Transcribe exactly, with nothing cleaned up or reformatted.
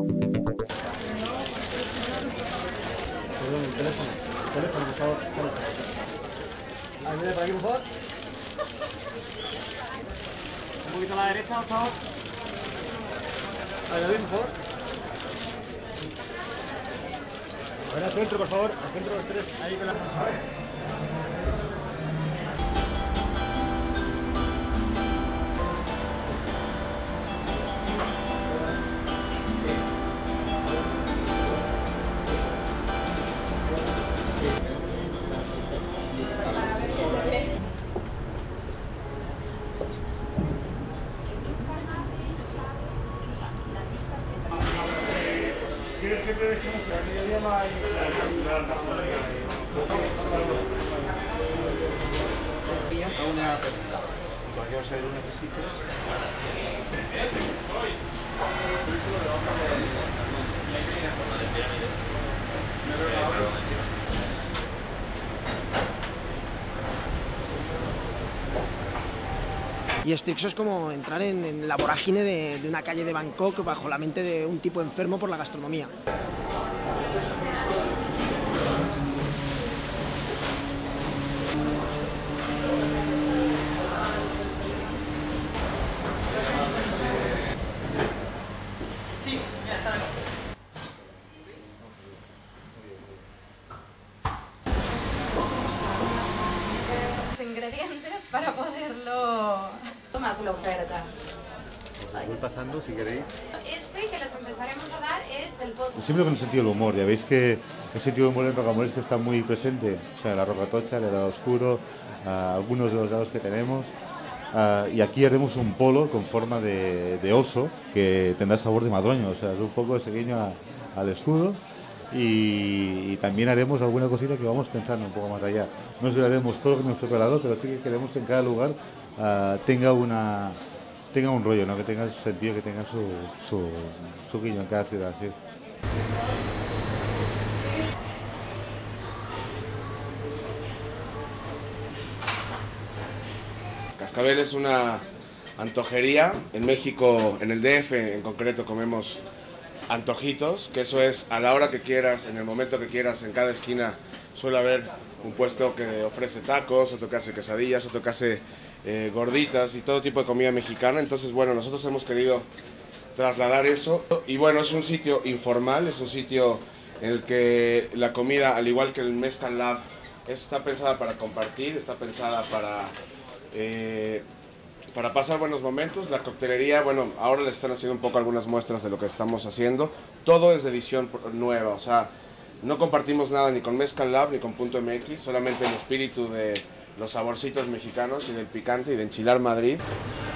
Perdón, el teléfono. El teléfono, por favor. A ver, viene por aquí, por favor. Un poquito a la derecha, por favor. A ver, David, por favor. A ver, al centro, por favor. Al centro los tres. Ahí con la... A ver. Siempre decimos que aquí había más... A una... Cualquier cosa que lo necesites. Y esto es como entrar en, en la vorágine de, de una calle de Bangkok bajo la mente de un tipo enfermo por la gastronomía. Ingredientes para poderlo... Tomas la oferta. Voy pasando si queréis. Este que les empezaremos a dar es el postre. Siempre con el sentido del humor, ya veis que el sentido del humor en Rocamores está muy presente, o sea, la rocatocha, el helado oscuro, uh, algunos de los helados que tenemos. Uh, y aquí haremos un polo con forma de, de oso que tendrá sabor de madroño, o sea, es un poco ese guiño a, al escudo. Y, y también haremos alguna cosita que vamos pensando un poco más allá. No se lo haremos todo con nuestro operador, pero sí que queremos que en cada lugar uh, tenga una tenga un rollo, ¿no? Que tenga su sentido, que tenga su, su, su guiño en cada ciudad. ¿Sí? Cascabel es una antojería. En México, en el D F en concreto, comemos antojitos, que eso es a la hora que quieras, en el momento que quieras. En cada esquina suele haber un puesto que ofrece tacos, otro que hace quesadillas, otro que hace eh, gorditas y todo tipo de comida mexicana. Entonces, bueno, nosotros hemos querido trasladar eso. Y bueno, es un sitio informal, es un sitio en el que la comida, al igual que el Mezcal Lab, está pensada para compartir, está pensada para... Eh, para pasar buenos momentos. La coctelería, bueno, ahora le están haciendo un poco algunas muestras de lo que estamos haciendo. Todo es de edición nueva, o sea, no compartimos nada ni con Mezcal Lab ni con Punto M X, solamente el espíritu de los saborcitos mexicanos y del picante y de enchilar Madrid.